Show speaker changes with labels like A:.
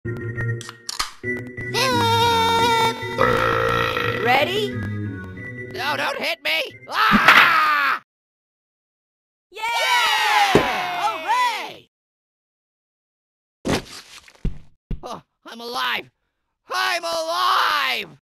A: Ready?
B: No, don't hit me! Ah!
A: Yeah!
B: Hooray! Oh, I'm alive! I'm alive!